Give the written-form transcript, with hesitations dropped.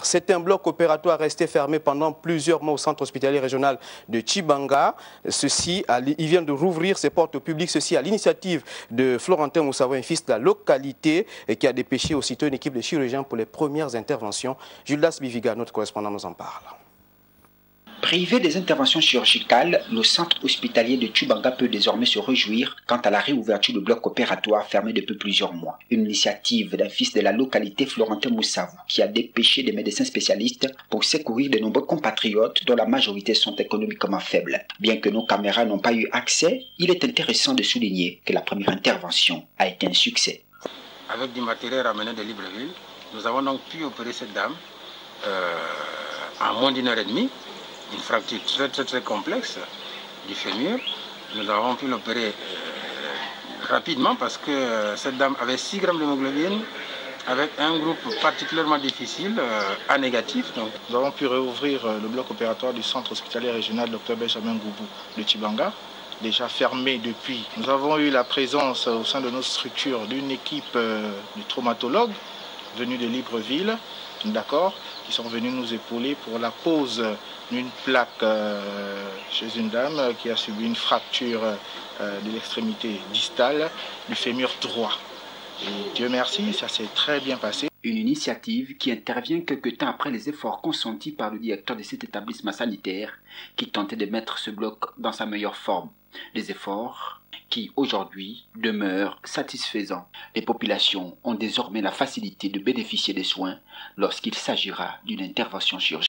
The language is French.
C'est un bloc opératoire resté fermé pendant plusieurs mois au centre hospitalier régional de Tchibanga. Il vient de rouvrir ses portes au public, ceci à l'initiative de Florentin Moussavo, un fils de la localité, et qui a dépêché aussitôt une équipe de chirurgiens pour les premières interventions. Jules Biviga, notre correspondant, nous en parle. Privé des interventions chirurgicales, le centre hospitalier de Tchibanga peut désormais se réjouir quant à la réouverture du bloc opératoire fermé depuis plusieurs mois. Une initiative d'un fils de la localité, Florentin Moussavo, qui a dépêché des médecins spécialistes pour secourir de nombreux compatriotes dont la majorité sont économiquement faibles. Bien que nos caméras n'ont pas eu accès, il est intéressant de souligner que la première intervention a été un succès. Avec du matériel ramené de Libreville, nous avons donc pu opérer cette dame en moins d'une heure et demie. Une fracture très complexe du fémur. Nous avons pu l'opérer rapidement parce que cette dame avait 6 grammes d'hémoglobine avec un groupe particulièrement difficile, A négatif. Donc. Nous avons pu réouvrir le bloc opératoire du centre hospitalier régional Dr Benjamin Goubou de Tchibanga, déjà fermé depuis. Nous avons eu la présence au sein de notre structure d'une équipe de traumatologues venus de Libreville, d'accord, qui sont venus nous épauler pour la pose d'une plaque chez une dame qui a subi une fracture de l'extrémité distale du fémur droit. Et Dieu merci, ça s'est très bien passé. Une initiative qui intervient quelque temps après les efforts consentis par le directeur de cet établissement sanitaire qui tentait de mettre ce bloc dans sa meilleure forme. Des efforts qui aujourd'hui demeurent satisfaisants. Les populations ont désormais la facilité de bénéficier des soins lorsqu'il s'agira d'une intervention chirurgicale.